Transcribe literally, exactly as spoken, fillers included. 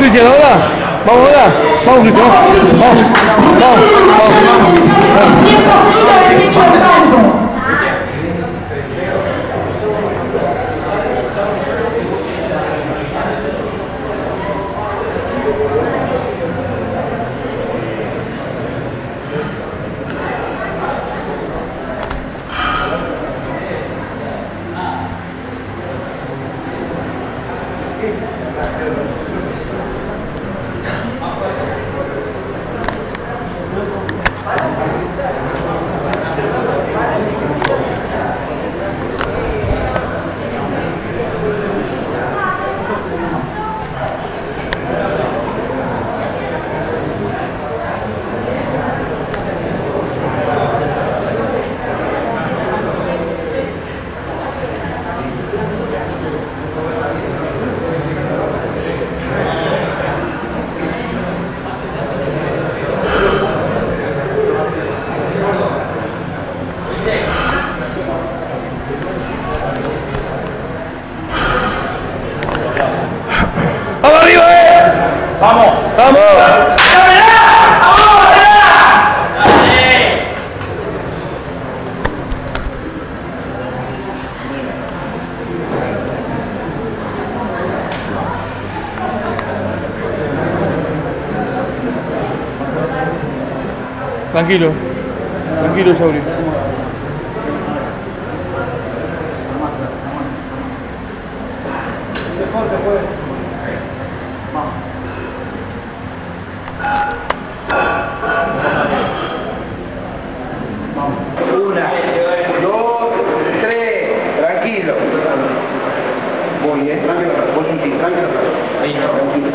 Cristian, ahora. Vamos ahora. Vamos, Cristian. Vamos. Vamos. Vamos. Siendo seguido del pecho del banco. ¡Vamos! ¡Vamos! Tranquilo, tranquilo, Sauri. Una, dos, tres, tranquilo. Muy bien, tranquilo, vos sentís, tranquilo. Ahí, tranquilo.